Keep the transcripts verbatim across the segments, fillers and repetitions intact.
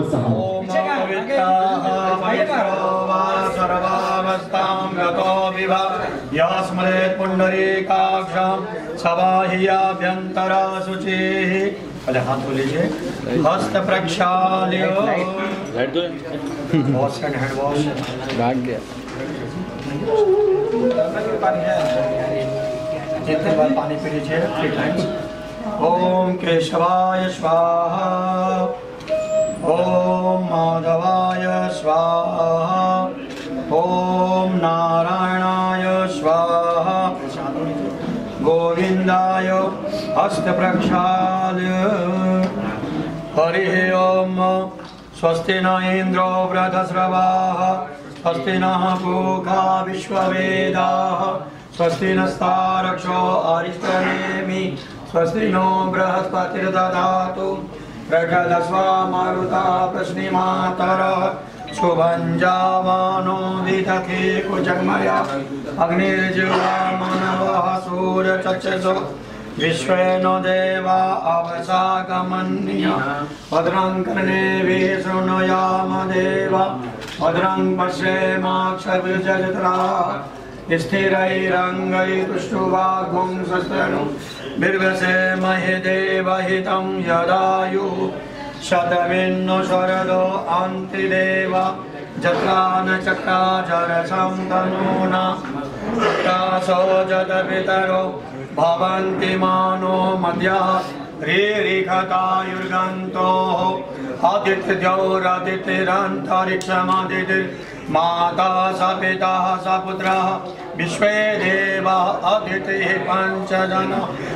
सह सर्वावस्थां गतो विभा यस्मरेत् पुण्डरीकाक्षं सबाह्याभ्यन्तरा शुचिः। पहले हाथ धो लीजिए, हस्त प्रक्षाल्य, वॉश एंड हैंड वॉश। भाग गया जितने बार पानी पी लीजिए थ्री टाइम्स। ओम केशवाय स्वाहा, ओम माधवाय स्वाहा, ओम नारायणाय स्वाहा, गोविंदाय हस्त प्रक्षाल्य। हरि ओम। स्वस्ति न इंद्रो वृद्धश्रवाः, स्वस्ति नः पूषा विश्ववेदाः, स्वस्ति नस्तारक्षो अरिष्टनेमि, स्वस्ति नो बृहस्पतिर्दधातु प्रजलस्वा मारुता प्रश्निमातरः। शुभञ्जावानो विदधे कुजग्मया अग्निर्ज्वा मानवः सूर्यचक्षुषो विश्वेनो देवा अवसागमन्या। भद्रं कर्णेभिः शृणुयाम देवा, भद्रं पश्येमाक्षभिर्यजत्राः। स्थिरैरङ्गैस्तुष्टुवाग्भुं स्वस्तनु बिर्वसेमहि देवहितं यदायुः। शतमिन्नो शरदो अन्ति देवा, जत्रा न चक्राचरसं तनूना। तासो जतपितरो भवन्ति मानो मद्याः, रीरिखतायुर्गन्तोः। आदित्यौरादित्यरन्तरिक्षमादितिर्माता स पिता स पुत्रः, विश्वे देवा अदितिः पञ्चजन।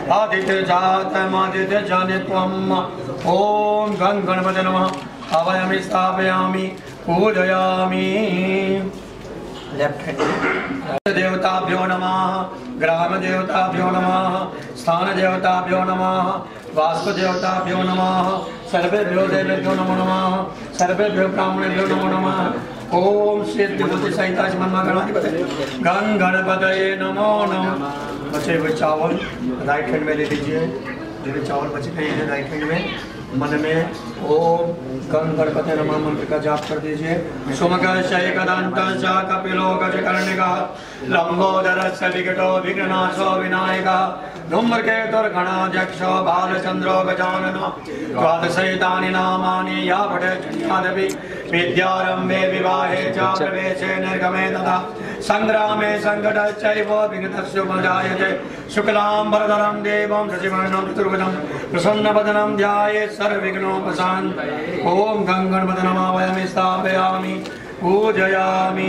आदित्यजातमादित्यजनित्वम्। ओम गं गणपते नमः। अवयमि स्थापयामि पूजयामि। Left hand. देवताभ्यो नमः, ग्राम देवताभ्यो नमः, स्थान देवताभ्यो नमः, वास्तु देवताभ्यो नमः, सर्वेभ्यो देवेभ्यो नमो नमः, सर्वेभ्यो ब्राह्मणेभ्यो नमो नमः। ओम सिद्धि बुद्धि सहिता मन्मा गणाधिपते गं गणपतये नमो नमः। बचे हुए चावल राइट हैंड में ले लीजिए, जो चावल बचे गए हैं राइट हैंड में, मन में ओम गं गणपते नमः मंत्र का जाप कर दीजिए। सोमकर्षय कदंतश्च कपिलो गजकर्णिकः, लंबोदरस्य विकटो विघ्ननाशो विनायकः, धूम्रकेतुर्गणाध्यक्षो बालचन्द्रो गजाननः। द्वादशैतानि नामानि या पठेत् विद्यारम्भे विवाहे च प्रवेशे निर्गमे तथा संग्रामे संकटश्चैव विघ्नस्योपजायते। शुक्लाम्बरधरं देवं शशिवर्णं चतुर्भुजं प्रसन्नवदनं ध्यायेत् सर्वविघ्नोपशान्तये। ओम गं गणपते नमः। वयं स्थापयामि पूजयामि।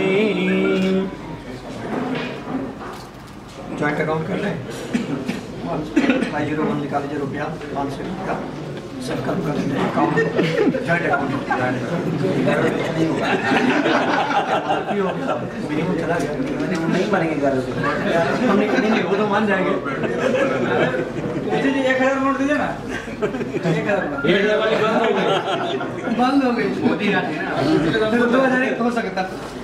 जॉइंट अकाउंट कर लें। फाइव जीरो वन निकाल लीजिए रुपया, पाँच सौ रुपया सबका कर लेंगे अकाउंट, जॉइंट अकाउंट मिनिमम चला गया, नहीं मानेंगे घर हमने नहीं, वो तो मान जाएंगे। एक हजार नोट दीजिए ना, एक हजार बंद हो गई मोदी का थी ना, दो हजार एक हो सकता।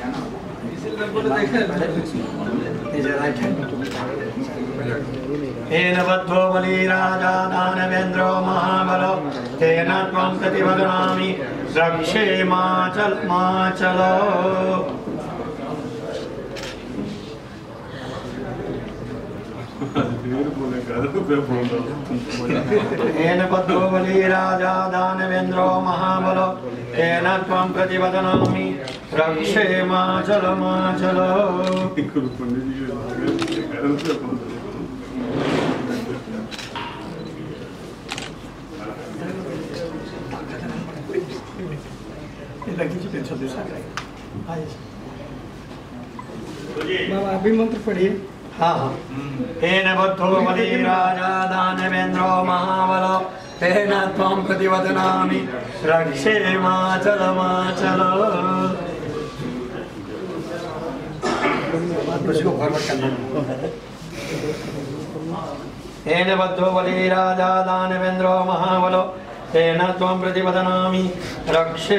तेन बद्धो बली राजा दानवेन्द्रो महाबलो, तेन त्वं प्रतिवदनामि रक्षे माचल माचलो। तेन बद्धो बली राजा दानवेन्द्रो महाबलो, तेन त्वं प्रतिवदनामि रक्षे माचल माचलो। बाबा अभी मंत्र पढ़िए। हाँ हाँ। तेन बद्धो बली राजा दानवेन्द्रो महाबलो, तेन त्वं प्रतिवदनामि रक्षे माचल माचल। तेन बद्धो बली राजा दानवेन्द्रो महाबलो, तेन त्वं प्रतिवदनामि रक्षे।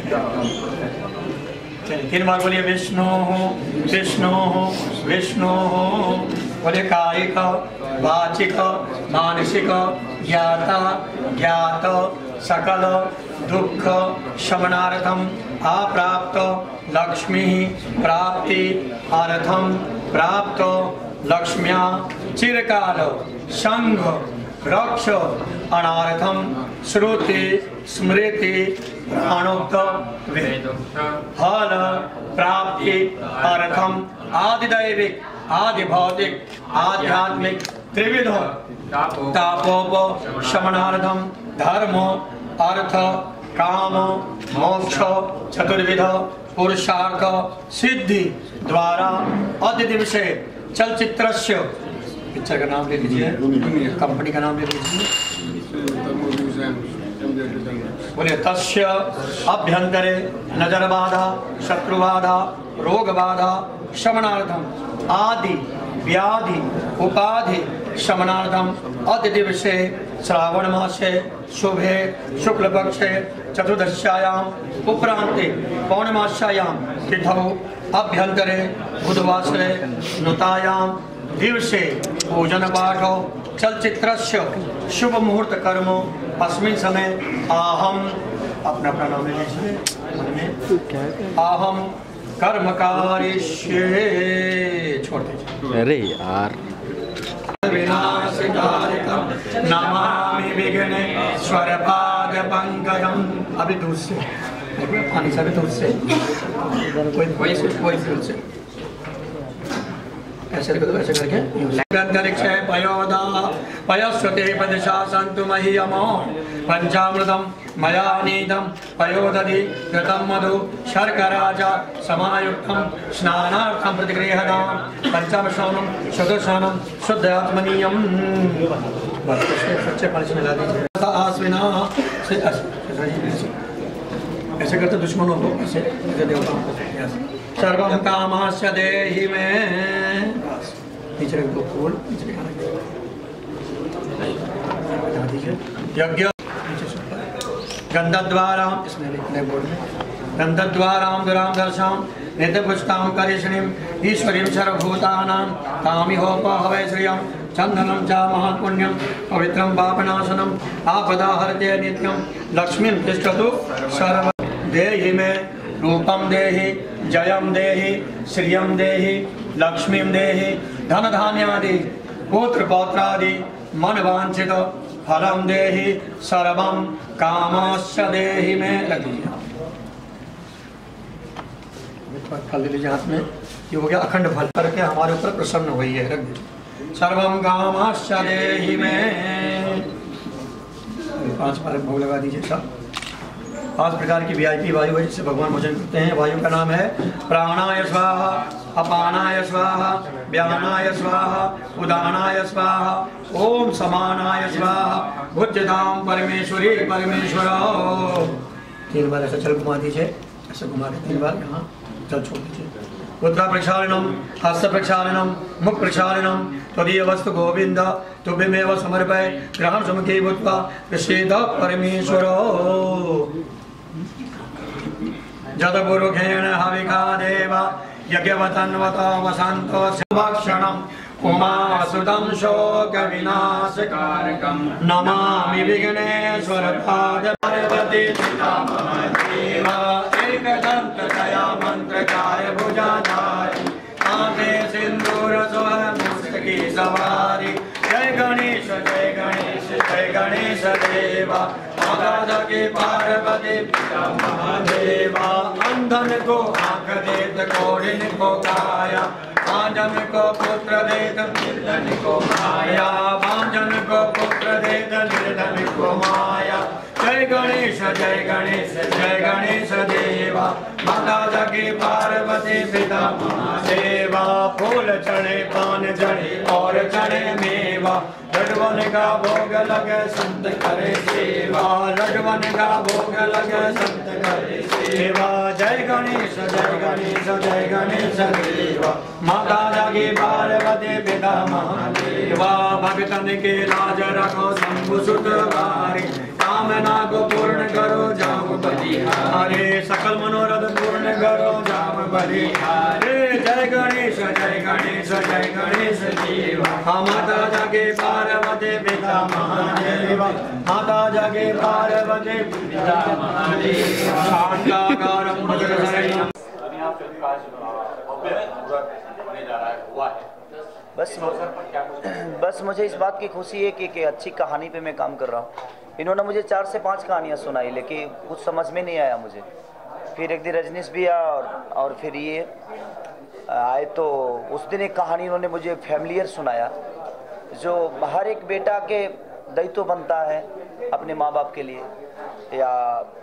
तीन बार बोलिए विष्णु विष्णु विष्णु। बोले कायिक वाचिक मानसिक ज्ञाता ज्ञात सकल दुख शमनार्थम अप्राप्त लक्ष्मी प्राप्ति अर्थम प्राप्त लक्ष्म्या चिरकाल संघ रक्ष अनार्थम श्रुति स्मृति प्राणोक्त वेद फल प्राप्ति अर्थम आदिदैविक आदि भौतिक आध्यात्मिक त्रिविध तापोप शमनार्थम धर्म अर्थ काम मोक्ष चतुर्विध पुरुषार्थ सिद्धि द्वारा अद्य दिवसे चलचित्रस्य पिक्चर का नाम ले लीजिए, कंपनी का नाम ले लीजिए, बोले तस्य अभ्यंतरे नजर बाधा शत्रु बाधा रोग बाधा शमनार्थम आदि व्याधि उपाधि शमनार्थम अद्य दिवसे श्रावण मासे शुभे शुक्ल पक्षे चतुर्दश्यायाम उपरांते पौर्णमास्यायाम तिथौ अभ्यंतरे बुधवासरे नुतायाम दिवसे पूजन पाठो चलचित्रस्य शुभ मुहूर्त कर्मो अस्मिन् समय आहम अपना अपना नाम ले लीजिए, आहम कर्म कारिष्ये छोड़ दीजिए। अरे यार विनाशकारिकं नमामि विघ्नेश्वर पाद पंकजम। अभी दूर से पानी से, अभी दूर से कोई कोई दूर से ऐसे करके ऐसे करके अंतरिक्ष पयोदा पयस्वते पदशा संतु मह्यमो पंचामृतम मया नीतम पयोदधि कृतं मधु शर्कराजा समायुक्तम स्नानार्थम प्रतिगृह्यताम पंचामृतम शुद्धस्नानम शुद्ध आत्मनीयम। सच्चे पानी से मिला दीजिए। आस्विना से ऐसे करते दुश्मनों को ऐसे देवताओं को सर्वं कामस्य देहि मे नीचे रख दो फूल नीचे यज्ञ गंधद्वारा इसमें लिखने बोर्ड में गंधद्वाराम दुराम दर्शाम नित्यपुष्टाम करिष्णीम ईश्वरीम सर्वभूतानां कामिहोपहवै श्रियं चंदनं च महापुण्यं पवित्रं पापनाशनम् आपदा हरते नित्यं लक्ष्मीं तिष्ठतु सर्व देहि मे रूपम देहि जयम देहि श्रियम देहि लक्ष्मीं देहि धन धान्यादि पुत्र पौत्रादि मन वांछित फलम देहि सर्वं कामस्य देहि में लग फल ले लीजिए हाथ में। ये हो गया अखंड फल करके हमारे ऊपर प्रसन्न हुई है। रख दीजिए सर्वं कामस्य देहि में। पांच बार भोग लगा दीजिए सब। पांच प्रकार की वीआईपी वायु है जिससे भगवान भोजन करते हैं। वायु का नाम है प्राणाय स्वाहा, अपानाय स्वाहा, व्यानाय स्वाहा, उदानाय स्वाहा, ओम समानाय स्वाहा, भुज्यताम परमेश्वरी परमेश्वर। तीन बार ऐसा चल घुमा दीजिए, ऐसे घुमा के तीन बार यहाँ चल छोड़ दीजिए। उत्तर प्रक्षालनम हस्त प्रक्षालनम मुख प्रक्षालनम तदीय वस्तु गोविंद तुभ्यमेव समर्पय ग्रहण समुखी भूत्वा प्रसीद परमेश्वर। जदपुरुषेण हविका देव यज्ञवतन्वतो वसन्तो भक्षणम् उमासुतं शोक विनाशकारकं नमामि विघ्नेश्वर पाद पार्वती देव एकदंत दया मंत्रकार भुजाधार आंखे सिंदूर सोह मुस्तकी सवारी। जय गणेश जय गणेश जय गणेश देवा माता के पार्वती पिता महादेवा। अंधन को आंख देत कोढ़िन को काया, आंजन को पुत्र देत निर्धन को माया, वांजन को पुत्र देत निर्धन को माया। जय गणेश जय गणेश जय गणेश देवा माता की पार्वती पिता महादेवा। फूल चढ़े पान चढ़े और चढ़े मेवा, लडवन का भोग लगे संत करे सेवा, लडवन का भोग लगे संत करे सेवा। जय गणेश जय गणेश जय गणेश देवा माता की पार्वती पिता महादेवा। भक्तन के लाज रखो शंभु सुत वारी, कामना को पूर्ण करो जाम बलिहारे, सकल मनोरथ पूर्ण करो जाम बलिहारे। जय गणेश जय गणेश जय गणेश देव, माता जगे पार्वती पिता महादेव, माता जगे पार्वती पिता महादेव, शांताकारं भद्रशयनं। दुनिया फिल्म का भव्य मुहूर्त होने जा रहा है, हुआ है। बस बस मुझे इस बात की खुशी है कि, कि अच्छी कहानी पे मैं काम कर रहा हूँ। इन्होंने मुझे चार से पांच कहानियाँ सुनाई, लेकिन कुछ समझ में नहीं आया मुझे। फिर एक दिन रजनीश भी आया और और फिर ये आए, तो उस दिन एक कहानी इन्होंने मुझे फैमिलियर सुनाया, जो हर एक बेटा के दायित्व बनता है अपने माँ बाप के लिए, या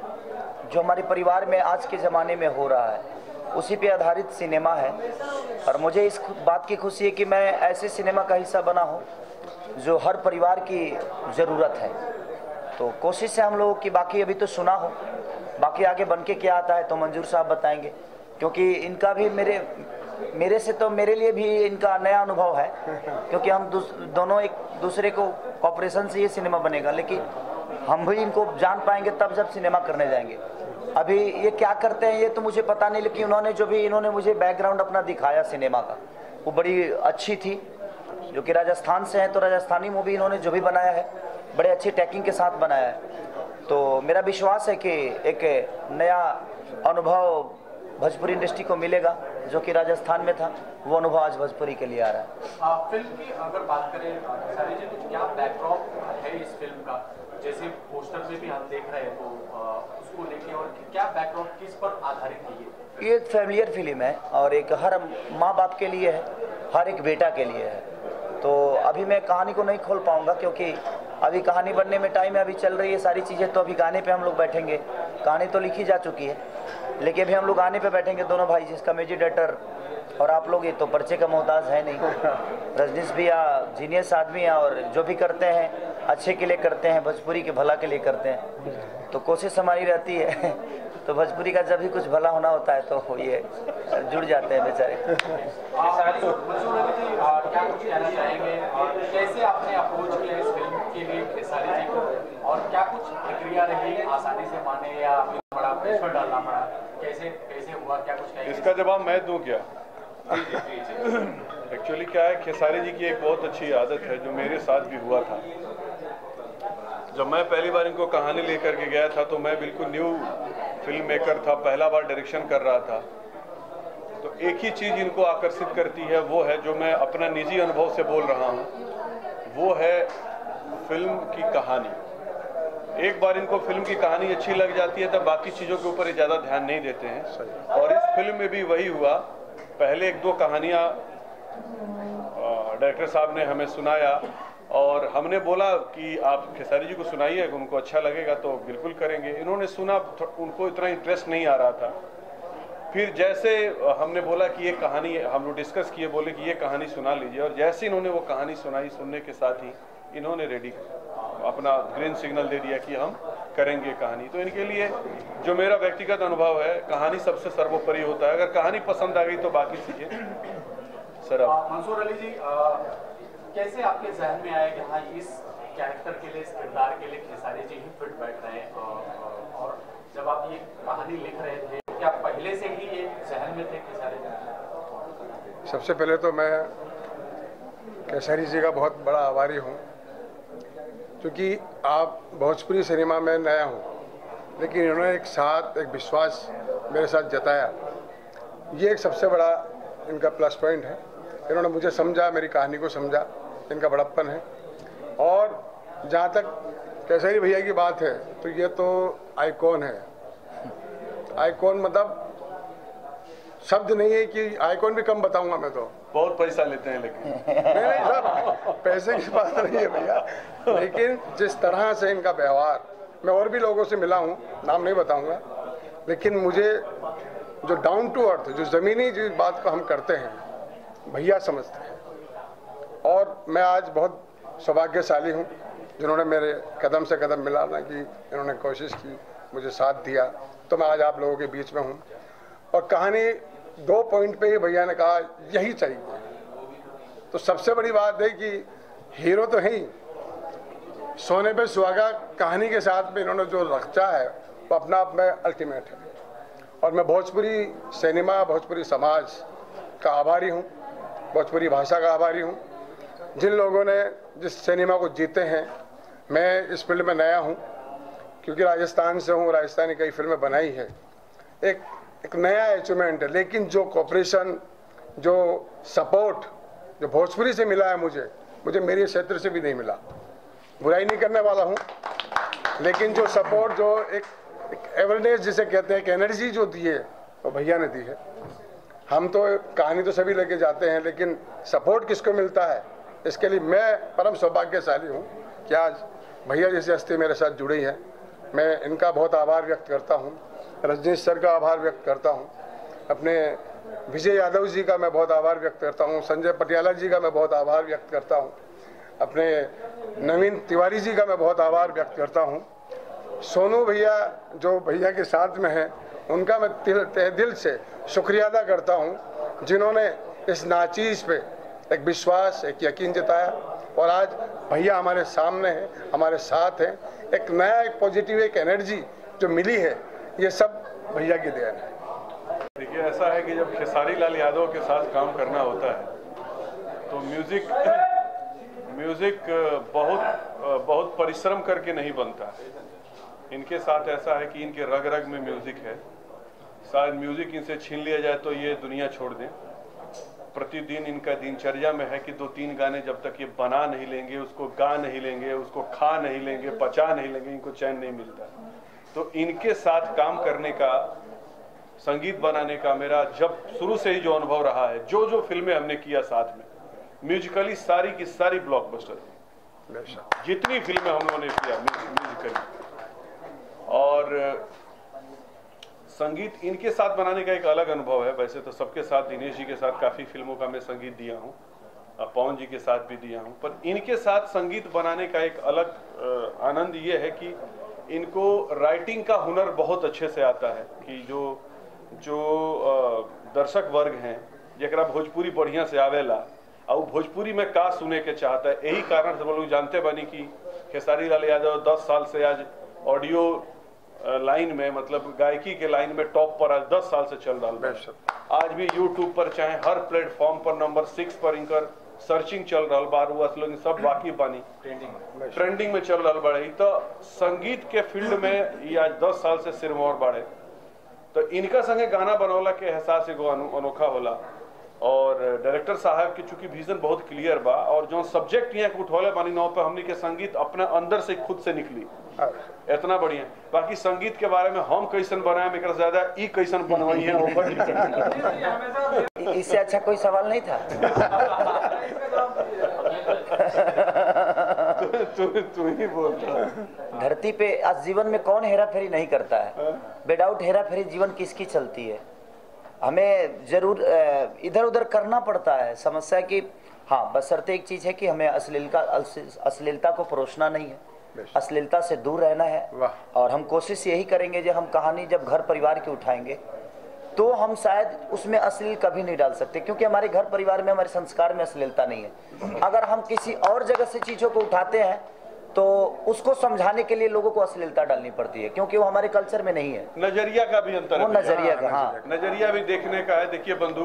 जो हमारे परिवार में आज के ज़माने में हो रहा है, उसी पे आधारित सिनेमा है। और मुझे इस बात की खुशी है कि मैं ऐसे सिनेमा का हिस्सा बना हूँ जो हर परिवार की ज़रूरत है। तो कोशिश है हम लोगों की, बाकी अभी तो सुना हो, बाकी आगे बन के क्या आता है तो मंजूर साहब बताएंगे, क्योंकि इनका भी मेरे मेरे से तो मेरे लिए भी इनका नया अनुभव है, क्योंकि हम दोनों एक दूसरे को कॉपरेशन से ये सिनेमा बनेगा, लेकिन हम भी इनको जान पाएंगे तब जब सिनेमा करने जाएंगे। अभी ये क्या करते हैं ये तो मुझे पता नहीं, लेकिन उन्होंने जो भी इन्होंने मुझे बैकग्राउंड अपना दिखाया सिनेमा का, वो बड़ी अच्छी थी। जो कि राजस्थान से हैं, तो राजस्थानी मूवी इन्होंने जो भी बनाया है बड़े अच्छी टैकिंग के साथ बनाया है। तो मेरा विश्वास है कि एक नया अनुभव भोजपुरी इंडस्ट्री को मिलेगा, जो कि राजस्थान में था, वो अनुभव आज भोजपुरी के लिए आ रहा है। आ, फिल्म की अगर बात करें सारी जी, तो क्या बैकड्रॉप है इस फिल्म का? जैसे पोस्टर में भी हम देख रहे हैं, तो आ, उसको लेके और क्या बैकड्रॉप किस पर आधारित है? ये फैमिलियर फिल्म है और एक हर माँ बाप के लिए है, हर एक बेटा के लिए है। तो अभी मैं कहानी को नहीं खोल पाऊंगा, क्योंकि अभी कहानी बनने में टाइम है, अभी चल रही है सारी चीज़ें। तो अभी गाने पे हम लोग बैठेंगे, कहानी तो लिखी जा चुकी है, लेकिन अभी हम लोग गाने पे बैठेंगे दोनों भाई, जिसका म्यूजिक डायरेक्टर और आप लोग ये तो परिचय का मोहताज है नहीं। रजनीश भी या जीनियस आदमी है, और जो भी करते हैं अच्छे के लिए करते हैं, भोजपुरी के भला के लिए करते हैं। तो कोशिश हमारी रहती है तो भोजपुरी का जब भी कुछ भला होना होता है तो ये जुड़ जाते हैं बेचारे। क्या कुछ कहना चाहेंगे और कैसे आपने अप्रोच किया इस फिल्म के लिए खेसारी जी को, और क्या कुछ प्रक्रिया रही, आसानी से माने या बड़ा प्रेशर डालना पड़ा, कैसे कैसे हुआ, क्या कुछ कहेंगे? इसका जवाब मैं दूं क्या? एक्चुअली क्या है, खेसारी जी की एक बहुत अच्छी आदत है जो मेरे साथ भी हुआ था। जब मैं पहली बार इनको कहानी लेकर के गया था, तो मैं बिल्कुल न्यू फिल्म मेकर था, पहला बार डायरेक्शन कर रहा था। तो एक ही चीज़ इनको आकर्षित करती है, वो है जो मैं अपना निजी अनुभव से बोल रहा हूँ, वो है फिल्म की कहानी। एक बार इनको फिल्म की कहानी अच्छी लग जाती है, तब बाकी चीज़ों के ऊपर ज़्यादा ध्यान नहीं देते हैं। और इस फिल्म में भी वही हुआ। पहले एक दो कहानियाँ डायरेक्टर साहब ने हमें सुनाया, और हमने बोला कि आप खेसारी जी को सुनाइए, उनको अच्छा लगेगा तो बिल्कुल करेंगे। इन्होंने सुना, उनको इतना इंटरेस्ट नहीं आ रहा था। फिर जैसे हमने बोला कि ये कहानी, हम लोग डिस्कस किए, बोले कि ये कहानी सुना लीजिए, और जैसे इन्होंने वो कहानी सुनाई, सुनने के साथ ही इन्होंने रेडी अपना ग्रीन सिग्नल दे दिया कि हम करेंगे कहानी। तो इनके लिए जो मेरा व्यक्तिगत अनुभव है, कहानी सबसे सर्वोपरि होता है। अगर कहानी पसंद आ गई तो बाकी चीजें सर। मंसूर अली जी, आ, कैसे आपके जहन में आया कि हाँ इस कैरेक्टर के लिए, इस किरदार के लिए खेसारी जी ही फिट बैठ रहे हैं? और जब आप ये कहानी लिख रहे थे, क्या पहले से ही ये जहन में थे खेसारी जी? सबसे पहले तो मैं खेसारी जी का बहुत बड़ा आभारी हूँ, क्योंकि आप भोजपुरी सिनेमा में नया हूँ, लेकिन इन्होंने एक साथ एक विश्वास मेरे साथ जताया। ये एक सबसे बड़ा इनका प्लस पॉइंट है। इन्होंने मुझे समझा, मेरी कहानी को समझा, इनका बड़प्पन है। और जहाँ तक खेसारी भैया की बात है, तो ये तो आइकॉन है। आइकॉन मतलब शब्द नहीं है कि आइकॉन भी कम बताऊंगा मैं तो। बहुत पैसा लेते हैं लेकिन नहीं नहीं सर, पैसे की बात नहीं है भैया, लेकिन जिस तरह से इनका व्यवहार, मैं और भी लोगों से मिला हूँ, नाम नहीं बताऊंगा, लेकिन मुझे जो डाउन टू अर्थ, जो ज़मीनी जिस बात को हम करते हैं, भैया समझते हैं। और मैं आज बहुत सौभाग्यशाली हूँ जिन्होंने मेरे कदम से कदम मिलाना की इन्होंने कोशिश की, मुझे साथ दिया, तो मैं आज आप लोगों के बीच में हूँ। और कहानी दो पॉइंट पे ही भैया ने कहा यही चाहिए। तो सबसे बड़ी बात है कि हीरो तो है ही, सोने पे सुहागा कहानी के साथ में इन्होंने जो रखा है वो अपना आप में अल्टीमेट है। और मैं भोजपुरी सिनेमा, भोजपुरी समाज का आभारी हूँ भोजपुरी भाषा का आभारी हूँ। जिन लोगों ने जिस सिनेमा को जीते हैं, मैं इस फील्ड में नया हूँ क्योंकि राजस्थान से हूँ, राजस्थानी कई फिल्में बनाई है, एक एक नया अचीवमेंट है। लेकिन जो कोऑपरेशन, जो सपोर्ट जो भोजपुरी से मिला है मुझे मुझे मेरे क्षेत्र से भी नहीं मिला। बुराई नहीं करने वाला हूँ, लेकिन जो सपोर्ट, जो एक, एक अवेयरनेस जिसे कहते हैं, एक एनर्जी जो दी है वो भैया ने दी है। हम तो कहानी तो सभी लेके जाते हैं, लेकिन सपोर्ट किसको मिलता है, इसके लिए मैं परम सौभाग्यशाली हूँ कि आज भैया जैसी हस्ती मेरे साथ जुड़ी है। मैं इनका बहुत आभार व्यक्त करता हूँ, रजनीश सर का आभार व्यक्त करता हूँ, अपने विजय यादव जी का मैं बहुत आभार व्यक्त करता हूँ, संजय पटियाला जी का मैं बहुत आभार व्यक्त करता हूँ, अपने नवीन तिवारी जी का मैं बहुत आभार व्यक्त करता हूँ, सोनू भैया जो भैया के साथ में हैं उनका मैं दिल तहे दिल से शुक्रिया अदा करता हूँ, जिन्होंने इस नाचीज़ पे एक विश्वास, एक यकीन जताया और आज भैया हमारे सामने हैं, हमारे साथ हैं। एक नया, एक पॉजिटिव, एक एनर्जी जो मिली है, ये सब भैया की देन है। देखिए, ऐसा है कि जब खेसारी लाल यादव के साथ काम करना होता है तो म्यूज़िक म्यूज़िक बहुत बहुत परिश्रम करके नहीं बनता। इनके साथ ऐसा है कि इनके रग रग में म्यूज़िक है। शायद म्यूज़िक इनसे छीन लिया जाए तो ये दुनिया छोड़ दें। प्रतिदिन इनका दिनचर्या में है कि दो तीन गाने जब तक ये बना नहीं लेंगे, उसको गा नहीं लेंगे, उसको खा नहीं लेंगे, पचा नहीं लेंगे, इनको चैन नहीं मिलता। तो इनके साथ काम करने का, संगीत बनाने का मेरा जब शुरू से ही जो अनुभव रहा है, जो जो फिल्में हमने किया साथ में, म्यूजिकली सारी की सारी ब्लॉकबस्टर थी। जितनी फिल्में हम लोगों ने किया म्यूजिकली, और संगीत इनके साथ बनाने का एक अलग अनुभव है। वैसे तो सबके साथ, दिनेश जी के साथ काफ़ी फिल्मों का मैं संगीत दिया हूँ, पवन जी के साथ भी दिया हूँ, पर इनके साथ संगीत बनाने का एक अलग आनंद ये है कि इनको राइटिंग का हुनर बहुत अच्छे से आता है कि जो जो दर्शक वर्ग हैं जरा भोजपुरी बढ़िया से आवेला और भोजपुरी में का सुने के चाहता है। यही कारण से लोग जानते बनी कि खेसारी लाल यादव दस साल से आज ऑडियो लाइन में, मतलब गायकी के लाइन में टॉप पर आज दस साल से चल रहा है। आज भी यूट्यूब पर चाहे हर प्लेटफॉर्म पर नंबर सिक्स पर इनकर सर्चिंग चल रहा बार, वो लोग सब वाकिफ बानी, ट्रेंडिंग ट्रेंडिंग में चल रहा बड़े। तो संगीत के फील्ड में ये आज दस साल से सिरमौर बाड़े, तो इनका संगे गाना बनौला के एहसास एगो अनोखा होला। और डायरेक्टर साहब की चूंकि विजन बहुत क्लियर बा और जो सब्जेक्ट यहाँ के उठौले बानी नौ पे हमनी के संगीत अपने अंदर से खुद से निकली इतना बढ़िया। बाकी संगीत के बारे में हम कैसन बनाए एक ज्यादा ई कैसन बनवाई है इससे अच्छा कोई सवाल नहीं था। तू तू ही बोलता। धरती पे आज जीवन में कौन हेरा फेरी नहीं करता है? विदाउट हेरा फेरी जीवन किसकी चलती है? हमें जरूर इधर उधर करना पड़ता है। समस्या कि हाँ, बशर्ते एक चीज है कि हमें अश्लीलता अश्लीलता को परोसना नहीं है, अश्लीलता से दूर रहना है। और हम कोशिश यही करेंगे जो हम कहानी जब घर परिवार की उठाएंगे तो हम शायद उसमें अश्लील कभी नहीं डाल सकते, क्योंकि हमारे घर परिवार में, हमारे संस्कार में अश्लीलता नहीं है। अगर हम किसी और जगह से चीज़ों को उठाते हैं तो उसको समझाने के लिए लोगों को अश्लीलता डालनी पड़ती है, क्योंकि वो हमारे कल्चर में नहीं है। नजरिया का भी अंतर है, वो नजरिया का, हाँ, नजरिया भी देखने का है। देखिए बंधु,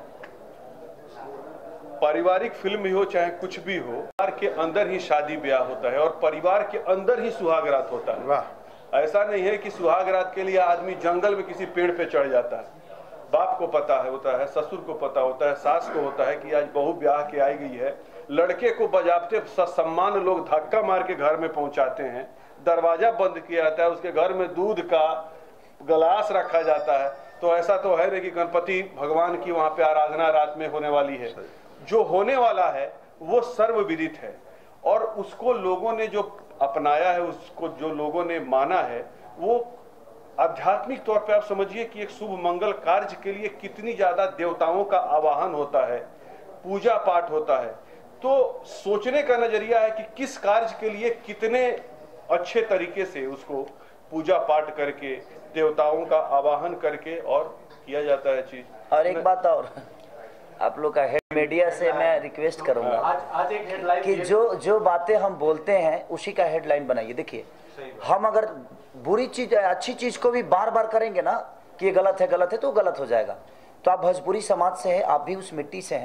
पारिवारिक फिल्म भी हो चाहे कुछ भी हो, परिवार के अंदर ही शादी ब्याह होता है और परिवार के अंदर ही सुहागरात होता है। वाह, ऐसा नहीं है कि सुहागरात के लिए आदमी जंगल में किसी पेड़ पे चढ़ जाता है। बाप को पता है होता है, ससुर को पता होता है, सास को होता है कि आज बहू ब्याह के आई गई है। लड़के को बजाते सम्मान लोग धक्का मार के घर में पहुंचाते हैं, दरवाजा बंद किया जाता है, उसके घर में दूध का गिलास रखा जाता है। तो ऐसा तो है नहीं कि गणपति भगवान की वहां पे आराधना रात में होने वाली है। जो होने वाला है वो सर्वविदित है और उसको लोगों ने जो अपनाया है, उसको जो लोगों ने माना है, वो आध्यात्मिक तौर पे आप समझिए कि एक शुभ मंगल कार्य के लिए कितनी ज्यादा देवताओं का आवाहन होता है, पूजा पाठ होता है। तो सोचने का नजरिया है कि किस कार्य के लिए कितने अच्छे तरीके से उसको पूजा पाठ करके, देवताओं का आवाहन करके और किया जाता है चीज। और एक बात और, आप लोग का हेड मीडिया से मैं रिक्वेस्ट करूंगा आज आज एक हेडलाइन कि जो जो बातें हम बोलते हैं उसी का हेडलाइन बनाइए। देखिए, हम अगर बुरी चीज, अच्छी चीज को भी बार बार करेंगे ना कि ये गलत है गलत है, तो गलत हो जाएगा। तो आप भोजपुरी समाज से हैं, आप भी उस मिट्टी से हैं,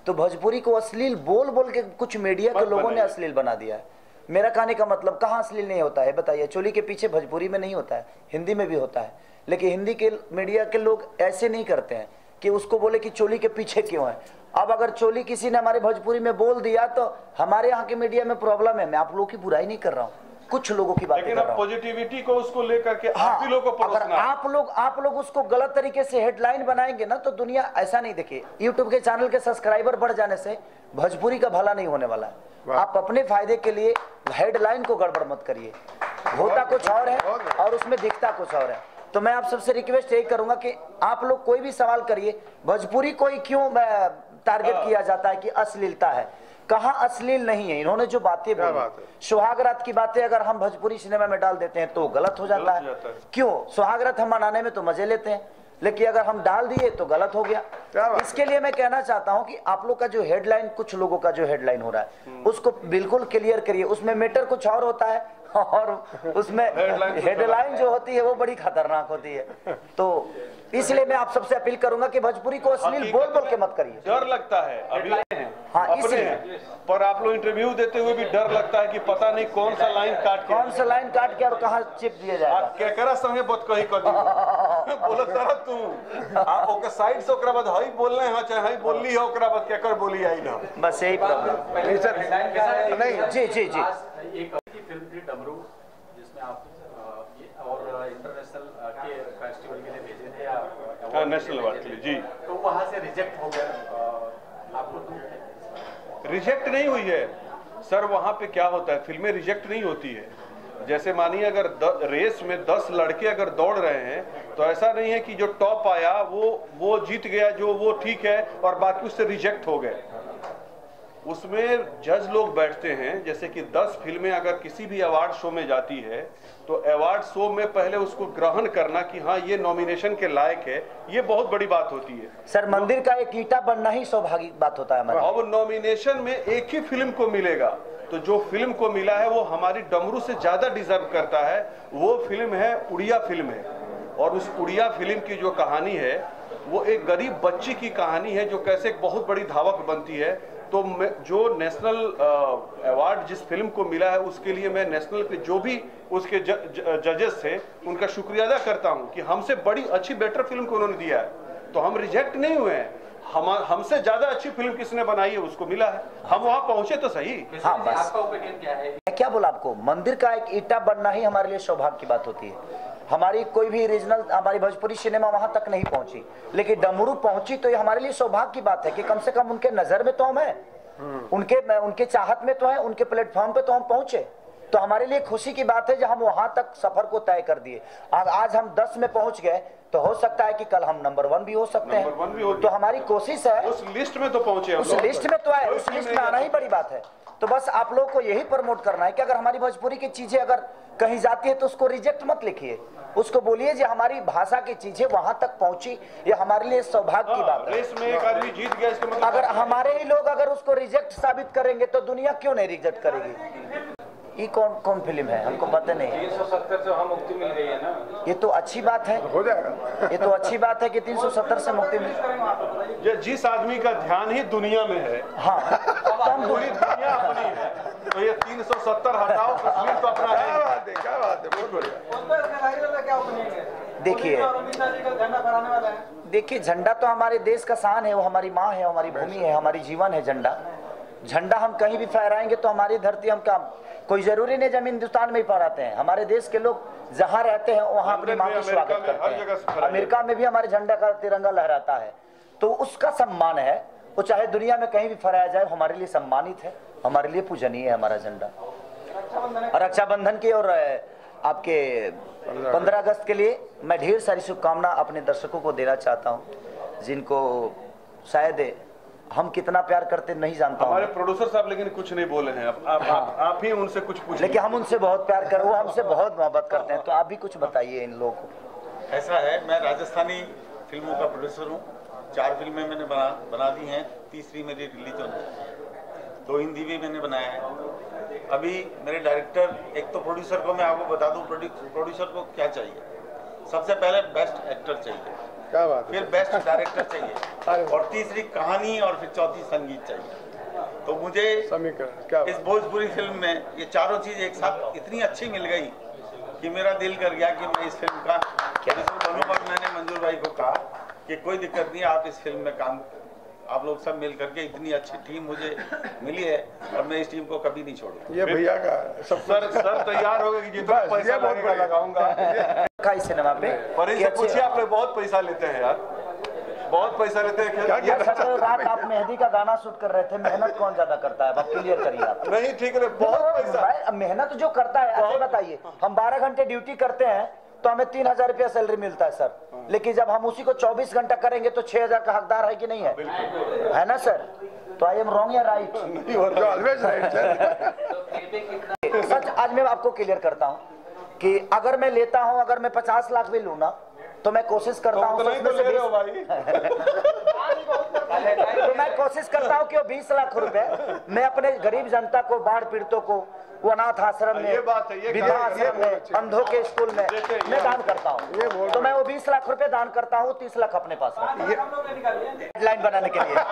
तो भोजपुरी को अश्लील बोल बोल के कुछ मीडिया के लोगों ने अश्लील बना दिया है। मेरा कहने का मतलब कहाँ अश्लील नहीं होता है बताइए? चोली के पीछे भोजपुरी में नहीं होता है, हिंदी में भी होता है, लेकिन हिंदी के मीडिया के लोग ऐसे नहीं करते हैं कि उसको बोले कि चोली के पीछे क्यों है। अब अगर चोली किसी ने हमारे भोजपुरी में बोल दिया तो हमारे यहाँ के मीडिया में प्रॉब्लम है। मैं आप लोगों की बुराई नहीं कर रहा हूँ, कुछ लोगों की बात कर रहा हूँ। पॉजिटिविटी को उसको लेकर के हाँ, आप ही लोगों को अगर आप लोग आप लोग उसको गलत तरीके से हेडलाइन बनाएंगे ना तो दुनिया ऐसा नहीं देखिए। यूट्यूब के चैनल के सब्सक्राइबर बढ़ जाने से भोजपुरी का भला नहीं होने वाला है। आप अपने फायदे के लिए हेडलाइन को गड़बड़ मत करिए, होता कुछ और है और उसमें दिखता कुछ और है। तो मैं आप सबसे रिक्वेस्ट यही करूंगा कि आप लोग कोई भी सवाल करिए, भोजपुरी को ही क्यों टारगेट किया जाता है कि अश्लीलता है? कहाँ अश्लील नहीं है। इन्होंने जो बातें बोली, सुहागरात की बातें अगर हम भोजपुरी सिनेमा में डाल देते हैं तो गलत हो जाता है। क्यों? सुहागरात हम मनाने में तो मजे लेते हैं, लेकिन अगर हम डाल दिए तो गलत हो गया। इसके लिए मैं कहना चाहता हूं कि आप लोग का जो हेडलाइन, कुछ लोगों का जो हेडलाइन हो रहा है उसको बिल्कुल क्लियर करिए। उसमें मैटर कुछ और होता है और उसमें हेडलाइन जो होती है वो बड़ी खतरनाक होती है। तो इसलिए मैं आप सबसे अपील करूंगा कि भोजपुरी को अश्लील बोल बोल के मत करिए। डर लगता है अभी हाँ, अपने हैं, पर आप लोग इंटरव्यू देते हुए भी डर लगता है कि पता नहीं कौन सा लाइन काट कौन सा लाइन काट के और कहाँ चिप दिया जाएगा। क्या करा संगे बात कही कदी बोलत सारा तू आ ओके साइड से ओकरा बाद हई बोलने हां चाहे हई बोलली है ओकरा बाद केकर बोली आई ना, बस यही प्रॉब्लम। नहीं सर, नहीं जी जी जी एक फिल्म थी डमरू, जिसमें आप ये और इंटरनेशनल के फेस्टिवल के लिए भेजे थे या नेशनल अवार्ड के लिए जी, तो वहां से रिजेक्ट हो गया। आपको रिजेक्ट नहीं हुई है सर। वहां पे क्या होता है, फिल्में रिजेक्ट नहीं होती है। जैसे मानिए अगर द, रेस में दस लड़के अगर दौड़ रहे हैं तो ऐसा नहीं है कि जो टॉप आया वो वो जीत गया, जो वो ठीक है और बाकी उससे रिजेक्ट हो गए। उसमें जज लोग बैठते हैं। जैसे कि दस फिल्में अगर किसी भी अवार्ड शो में जाती है तो अवार्ड शो में पहले उसको ग्रहण करना कि हाँ ये नॉमिनेशन के लायक है, ये बहुत बड़ी बात होती है। सर, मंदिर का एक ईंटा बनना ही सौभाग्य बात होता है हमारा। अब नॉमिनेशन में एक ही फिल्म को मिलेगा, तो जो फिल्म को मिला है वो हमारी डमरू से ज्यादा डिजर्व करता है। वो फिल्म है उड़िया फिल्म है, और उस उड़िया फिल्म की जो कहानी है वो एक गरीब बच्ची की कहानी है जो कैसे एक बहुत बड़ी धावक बनती है। तो जो नेशनल अवार्ड जिस फिल्म को मिला है उसके लिए मैं नेशनल के जो भी उसके ज, ज, जजेस थे उनका शुक्रिया अदा करता हूं कि हमसे बड़ी अच्छी बेटर फिल्म को उन्होंने दिया है। तो हम रिजेक्ट नहीं हुए हैं, हम हमसे ज्यादा अच्छी फिल्म किसने बनाई है उसको मिला है। हम वहां पहुंचे तो सही। हाँ, बस आपका ओपिनियन क्या है? मैं क्या बोला आपको, मंदिर का एक ईंटा बनना ही हमारे लिए सौभाग्य की बात होती है। हमारी कोई भी रीजनल, हमारी भोजपुरी सिनेमा वहां तक नहीं पहुंची, लेकिन डमरू पहुंची तो ये हमारे लिए सौभाग्य की बात है कि कम से कम उनके नजर में तो हम है, उनके उनके चाहत में तो है, उनके प्लेटफॉर्म पे तो हम पहुंचे। तो हमारे लिए खुशी की बात है जब हम वहां तक सफर को तय कर दिए। आज हम दस में पहुंच गए तो हो सकता है कि कल हम नंबर वन भी हो सकते हैं। तो हमारी कोशिश है उस लिस्ट में तो पहुंचे, उस लिस्ट में तो है, उस लिस्ट में आना ही बड़ी बात है। तो बस आप लोगों को यही प्रमोट करना है कि अगर हमारी भोजपुरी की चीजें अगर कहीं जाती है तो उसको रिजेक्ट मत लिखिए, उसको बोलिए जो हमारी भाषा की चीजें वहां तक पहुंची, ये हमारे लिए सौभाग्य की बात है। रेस में एक आदमी जीत गया, इसका मतलब अगर हमारे ही लोग अगर उसको रिजेक्ट साबित करेंगे तो दुनिया क्यों नहीं रिजेक्ट करेगी? ये कौन कौन फिल्म है हमको पता नहीं है। तीन सौ सत्तर से वहाँ मुक्ति मिल गई है ना, ये तो अच्छी बात है, हो जाएगा। ये तो अच्छी बात है कि तीन सौ सत्तर से मुक्ति मिल। ये जिस आदमी का ध्यान ही दुनिया में है, हाँ, तो हम पूरी दुनिया अपनी है, तो ये तीन सौ सत्तर हटाओ, कश्मीर तो अपना क्या है। बात है, क्या बात है, बहुत बढ़िया। देखिए देखिए झंडा तो हमारे देश का शान है, वो हमारी माँ है, हमारी भूमि है, हमारी जीवन है। झंडा झंडा हम कहीं भी फहराएंगे तो हमारी धरती, हम क्या कोई जरूरी नहीं जमीन हिंदुस्तान में ही फहराते हैं। हमारे देश के लोग जहाँ रहते हैं वहाँ अपनी माँ का स्वागत करते हैं। अमेरिका में भी हमारे झंडा का तिरंगा लहराता है, तो उसका सम्मान है। वो चाहे दुनिया में कहीं भी फहराया जाए हमारे लिए सम्मानित है, हमारे लिए पूजनीय है हमारा झंडा। और रक्षाबंधन की और आपके पंद्रह अगस्त के लिए मैं ढेर सारी शुभकामना अपने दर्शकों को देना चाहता हूँ, जिनको शायद हम कितना प्यार करते नहीं जानता हूँ। हमारे प्रोड्यूसर साहब लेकिन कुछ नहीं बोले हैं, आप आप, हाँ। आप, आप ही उनसे कुछ पूछ। लेकिन हम उनसे बहुत प्यार कर, वो हमसे बहुत मोहब्बत करते हैं, तो आप भी कुछ बताइए इन लोगों को। ऐसा है, मैं राजस्थानी फिल्मों का प्रोड्यूसर हूँ। चार फिल्में मैंने बना बना दी हैं, तीसरी मेरी रिलीज होनी है, दो हिंदी भी मैंने बनाया है। अभी मेरे डायरेक्टर, एक तो प्रोड्यूसर को मैं आपको बता दूं प्रोड्यूसर को क्या चाहिए। सबसे पहले बेस्ट एक्टर चाहिए, क्या बात है, फिर बेस्ट डायरेक्टर चाहिए, और तीसरी कहानी, और फिर चौथी संगीत चाहिए। तो मुझे समीकरण क्या इस भोजपुरी फिल्म में ये चारों चीज एक साथ इतनी अच्छी मिल गई कि मेरा दिल कर गया कि मैं इस फिल्म का प्रोड्यूसर बनूं। और मैंने मंजूर भाई को कहा कि कोई दिक्कत नहीं, आप इस फिल्म में काम, आप लोग सब मिल करके, इतनी अच्छी टीम मुझे मिली है और मैं इस टीम को कभी नहीं छोड़ूंगा। ये भैया का सब सर सर तैयार हो गए कि जितना पैसा बहुत लगेगा लगाऊंगा। इस सिनेमा पे पर इनसे पूछिए, आप लोग बहुत पैसा लेते हैं यार, बहुत पैसा लेते हैं क्या ये सर रात आप मेहंदी का गाना शूट कर रहे थे, मेहनत कौन ज्यादा करता है, अब क्लियर करिए आप। नहीं ठीक है, बहुत पैसा। भाई मेहनत जो करता है, ऐसे बताइए, हम बारह घंटे ड्यूटी करते हैं तो हमें तीन हजार रुपया सैलरी मिलता है सर, लेकिन जब हम उसी को चौबीस घंटा करेंगे तो छह हजार का हकदार है कि नहीं है, है ना सर? तो आई एम रॉन्ग या राइट? Always right sir. सच आज मैं आपको क्लियर करता हूँ कि अगर मैं लेता हूँ, अगर मैं पचास लाख भी लूँ ना, तो मैं कोशिश करता हूँ, तो मैं कोशिश करता हूँ कि वो बीस लाख रुपए मैं अपने गरीब जनता को, बाढ़ पीड़ितों को, वो अनाथ आश्रम में, विधवा आश्रम में, अंधों के स्कूल में मैं दान करता हूँ। तो मैं वो बीस लाख रुपए दान करता हूँ, तीस लाख अपने पास हेडलाइन बनाने के लिए।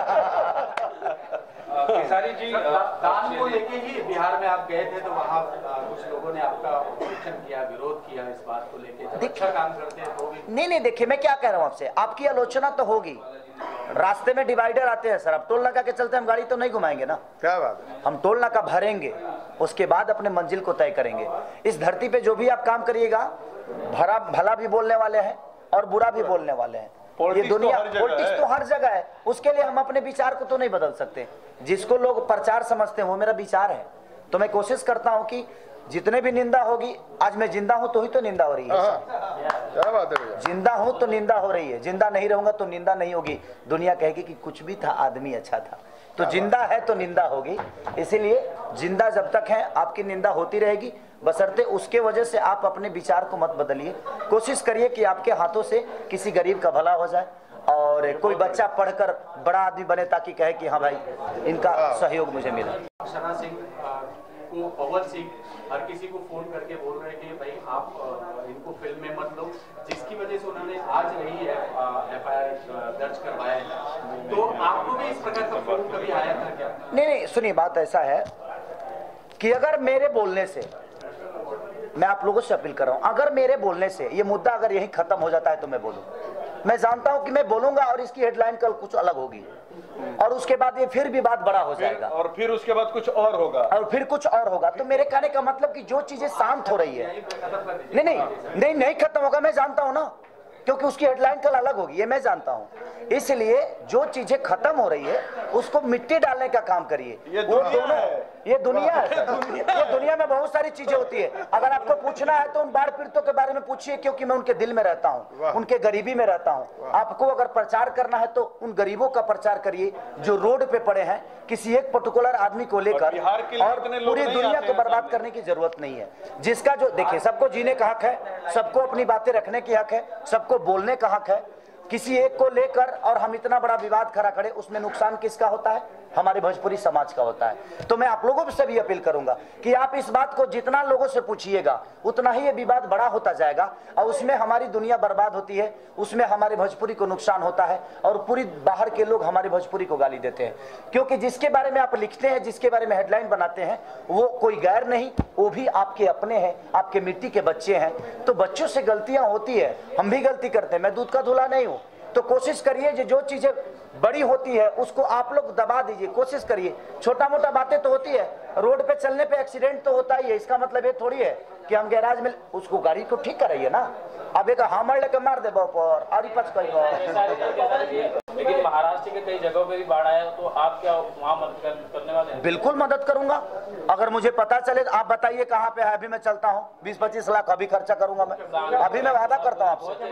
खेसारी जी, दान को लेके ही बिहार में आप गए थे तो वहाँ कुछ लोगों ने आपका ऑब्जेक्शन किया, विरोध किया इस बात को लेके, जब अच्छा काम करते हैं तो भी। नहीं नहीं, देखिए मैं क्या कह रहा हूँ आपसे, आपकी आलोचना तो होगी, रास्ते में डिवाइडर आते हैं सर, अब टोल नाका के चलते हम गाड़ी तो नहीं घुमाएंगे ना, क्या बात है, हम टोल नाका भरेंगे, उसके बाद अपने मंजिल को तय करेंगे। इस धरती पे जो भी आप काम करिएगा, भला भला भी बोलने वाले हैं और बुरा भी बोलने वाले हैं। ये दुनिया पॉलिटिक्स तो हर जगह है, उसके लिए हम अपने विचार को तो नहीं बदल सकते। जिसको लोग प्रचार समझते हैं वो मेरा विचार है। तो मैं कोशिश करता हूँ कि जितने भी निंदा होगी, आज मैं जिंदा हूँ तो ही तो निंदा हो रही है, क्या बात है भैया, जिंदा हूँ तो निंदा हो रही है, जिंदा नहीं रहूंगा तो निंदा नहीं होगी। दुनिया कहेगी कि कुछ भी था, आदमी अच्छा था। तो जिंदा है तो निंदा होगी, इसीलिए जिंदा जब तक है आपकी निंदा होती रहेगी, बशर्ते उसके वजह से आप अपने विचार को मत बदलिए। कोशिश करिए कि आपके हाथों से किसी गरीब का भला हो जाए और कोई बच्चा पढ़कर बड़ा आदमी बने, ताकि कहे कि हाँ भाई इनका सहयोग मुझे मिला। अक्षरा सिंह को, पवन सिंह हर किसी को फोन करके बोल रहे हैं कि भाई आप इनको फिल्म में मत लो, जिसकी वजह से उन्होंने आज नहीं है एफ आई आर दर्ज करवाया है। तो आपको भी इस प्रकार का फोन कभी आया था क्या? नहीं नहीं, सुनिए, बात ऐसा है कि अगर मेरे बोलने से, मैं आप लोगों से अपील कर रहा हूं, अगर मेरे बोलने से ये मुद्दा अगर यही खत्म हो जाता है तो मैं बोलूं। मैं जानता हूं कि मैं बोलूंगा और इसकी हेडलाइन कल कुछ अलग होगी और उसके बाद ये फिर भी बात बड़ा हो जाएगा और फिर उसके बाद कुछ और होगा और फिर कुछ और होगा। तो मेरे कहने का मतलब कि जो चीजें शांत हो रही है, नहीं नहीं नहीं नहीं खत्म होगा, मैं जानता हूं ना, क्योंकि उसकी हेडलाइन कल अलग होगी, ये मैं जानता हूं। इसलिए जो चीजें खत्म हो रही है उसको मिट्टी डालने का काम करिए। वो दोनों, ये दुनिया है, ये दुनिया में बहुत सारी चीजें होती है। अगर आपको पूछना है तो उन बाढ़ पीड़ितों के बारे में पूछिए, क्योंकि मैं उनके दिल में रहता हूँ, उनके गरीबी में रहता हूँ। आपको अगर प्रचार करना है तो उन गरीबों का प्रचार करिए जो रोड पे पड़े हैं, किसी एक पर्टिकुलर आदमी को लेकर, और पूरी दुनिया को बर्बाद करने की जरूरत नहीं है। जिसका जो, देखिए, सबको जीने का हक है, सबको अपनी बातें रखने की हक है, सबको बोलने का हक है। किसी एक को लेकर और हम इतना बड़ा विवाद खड़ा करें, उसमें नुकसान किसका होता है? हमारे भोजपुरी समाज का होता है। तो मैं आप लोगों से भी अपील करूंगा कि आप इस बात को जितना लोगों से पूछिएगा उतना ही ये विवाद बड़ा होता जाएगा और उसमें हमारी दुनिया बर्बाद होती है, उसमें हमारे भोजपुरी को नुकसान होता है और पूरी बाहर के लोग हमारे भोजपुरी को गाली देते हैं। क्योंकि जिसके बारे में आप लिखते हैं, जिसके बारे में हेडलाइन बनाते हैं, वो कोई गैर नहीं, वो भी आपके अपने हैं, आपके मिट्टी के बच्चे हैं। तो बच्चों से गलतियां होती है, हम भी गलती करते हैं, मैं दूध का धुला नहीं हूं। तो कोशिश करिए जो जो चीजें बड़ी होती है उसको आप लोग दबा दीजिए, कोशिश करिए। छोटा मोटा बातें तो होती है, रोड पे चलने पे एक्सीडेंट तो होता ही है, इसका मतलब ये थोड़ी है कि हम गैराज में उसको गाड़ी को ठीक कराइए ना। अब एक हमर लेके मार दे पर और पच कई। लेकिन महाराष्ट्र के कई जगहों पे भी बाढ़ आया, तो आप क्या वहाँ मदद करने वाले हैं? बिल्कुल मदद करूंगा, अगर मुझे पता चले। आप बताइए कहाँ पे है, अभी मैं चलता हूँ, बीस पच्चीस लाख अभी खर्चा करूंगा मैं, अभी मैं वादा करता हूँ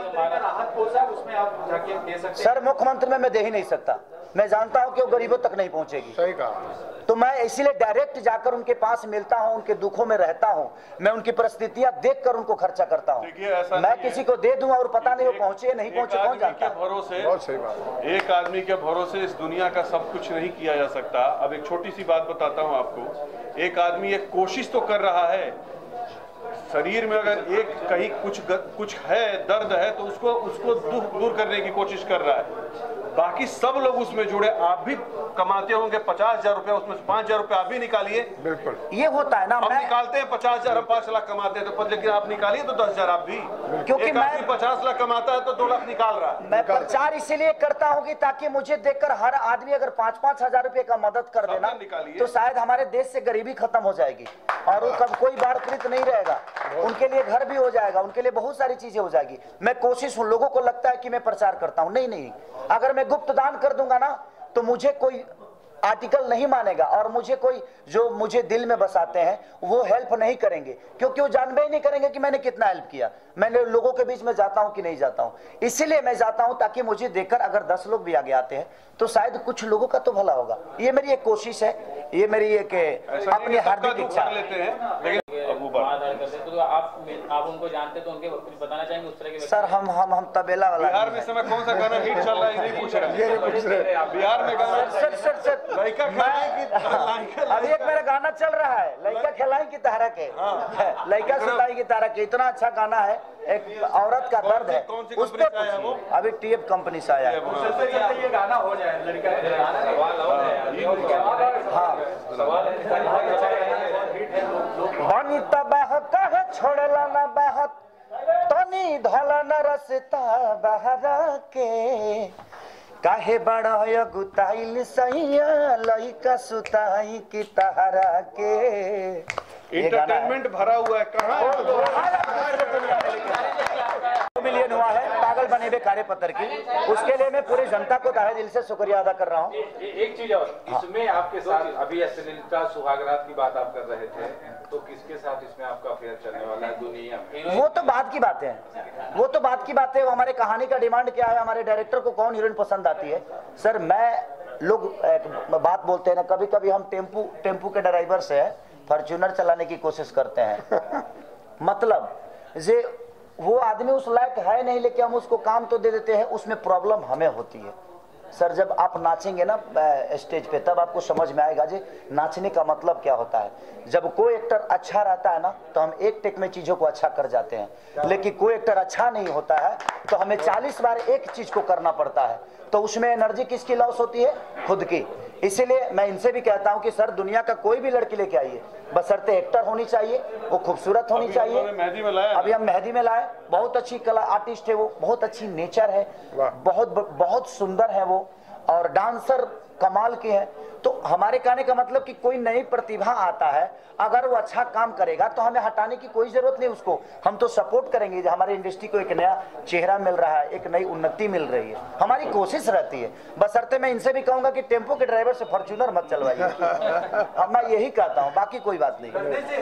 आपसे। सर मुख्यमंत्री में मैं दे ही नहीं सकता, मैं जानता हूँ कि वो गरीबों तक नहीं पहुँचेगी। सही कहा। तो मैं इसीलिए डायरेक्ट जाकर उनके पास मिलता हूं, उनके दुखों में रहता हूं, मैं उनकी परिस्थितियां देखकर उनको खर्चा करता हूं। मैं किसी को दे दूं और पता नहीं वो पहुंचे नहीं पहुंचे, कौन जानता है? भरोसे, बहुत सही बात। एक आदमी के भरोसे इस दुनिया का सब कुछ नहीं किया जा सकता। अब एक छोटी सी बात बताता हूं आपको। एक आदमी एक कोशिश तो कर रहा है, शरीर में अगर एक कहीं कुछ कुछ है, दर्द है, तो उसको उसको दुख दूर करने की कोशिश कर रहा है। बाकी सब लोग उसमें जुड़े। आप भी कमाते होंगे पचास हजार रुपया, उसमें से पांच हजार रुपया आप भी निकालिए। बिल्कुल ये होता है ना, हम मैं निकालते हैं पचास हजार, हम पांच लाख कमाते हैं तो, लेकिन आप निकालिए तो दस हजार आप भी। क्योंकि एक मैं आदमी पचास लाख कमाता है तो दो लाख निकाल रहा है। मैं प्रचार इसीलिए करता हूँ कि ताकि मुझे देखकर हर आदमी अगर पाँच पाँच हजार रुपए का मदद कर देना तो शायद हमारे देश से गरीबी खत्म हो जाएगी और वो कब कोई बाढ़ नहीं रहेगा, उनके लिए घर भी हो जाएगा, उनके लिए बहुत सारी चीजें हो जाएगी। मैं कोशिश हूँ, लोगों को लगता है कि मैं प्रचार करता हूँ, नहीं नहीं, अगर मैं गुप्त दान कर दूंगा ना तो मुझे कोई आर्टिकल नहीं मानेगा और मुझे कोई जो मुझे दिल में बसाते हैं वो हेल्प नहीं करेंगे, क्योंकि वो जानबे ही नहीं करेंगे कि मैंने कितना हेल्प किया। मैंने लोगों के बीच में जाता हूं कि नहीं जाता हूं, इसीलिए मैं जाता हूं ताकि मुझे देखकर अगर दस लोग भी आगे आते हैं तो शायद कुछ लोगों का तो भला होगा। ये मेरी एक कोशिश है, ये मेरी एक अपनी हार्दिक इच्छा है। तो आप आप उनको जानते तो उनके कुछ बताना चाहेंगे उस तरह के? सर हम हम हम तबेला वाला बिहार में समय कौन सा गाना हिट चल रहा है नहीं पूछ रहे हैं। बिहार में गाना सर सर सर लड़का अभी एक मेरा गाना चल रहा है, लड़का खिलाई की तरह के, लड़का सुताई की तरह के, इतना अच्छा गाना है, एक औरत का दर्द है उस पर। अभी टीएफ कंपनी से आया है, ये गाना हो जाए लड़का बनी तबाह कहे छोड़ला ना बहत तनी धला न रसता बहरा के, काहे बड़ा गुताइल सैया लइका सुताई की तहरा के। एंटरटेनमेंट भरा हुआ है। कहाँ मिलियन हुआ है पागल बने हुए कार्यपत्र की, उसके लिए मैं पूरी जनता को तहे दिल से शुक्रिया अदा कर रहा हूँ। एक चीज और, इसमें आपके साथ अभी अश्लीलता सुहागरात की बात आप कर रहे थे, तो किसके साथ इसमें आपका अफेयर चलने वाला है दुनिया में? वो तो बात की बात है, वो तो बात की बात है। वो हमारे कहानी का डिमांड क्या है, हमारे डायरेक्टर को कौन हीरोइन पसंद आती है। सर मैं लोग बात बोलते हैं ना, कभी कभी हम टेम्पू टेम्पू के ड्राइवर से फॉर्च्यूनर चलाने की कोशिश करते हैं, मतलब जे वो आदमी उस लायक है नहीं, लेकिन हम उसको काम तो दे देते हैं, उसमें प्रॉब्लम हमें होती है। सर जब आप नाचेंगे ना स्टेज पे तब आपको समझ में आएगा जी नाचने का मतलब क्या होता है। जब कोई एक्टर अच्छा रहता है ना तो हम एक टेक में चीजों को अच्छा कर जाते हैं, लेकिन कोई एक्टर अच्छा नहीं होता है तो हमें चालीस बार एक चीज को करना पड़ता है, तो उसमें एनर्जी किसकी लॉस होती है, खुद की। इसीलिए मैं इनसे भी कहता हूं कि सर दुनिया का कोई भी लड़की लेके आइए, बशर्ते एक्टर होनी चाहिए, वो खूबसूरत होनी चाहिए। अभी हम मेहंदी में लाए, बहुत अच्छी कला आर्टिस्ट है वो, बहुत अच्छी नेचर है, बहुत बहुत सुंदर है वो, और डांसर कमाल के हैं। तो हमारे कहने का मतलब कि कोई नई प्रतिभा आता है, अगर वो अच्छा काम करेगा तो हमें हटाने की कोई जरूरत नहीं, उसको हम तो सपोर्ट करेंगे। हमारे इंडस्ट्री को एक नया चेहरा मिल रहा है, एक नई उन्नति मिल रही है, हमारी कोशिश रहती है। बशर्ते मैं इनसे भी कहूंगा कि टेम्पो के ड्राइवर से फॉर्च्यूनर मत चलवाइए। अब मैं यही कहता हूँ, बाकी कोई बात नहीं।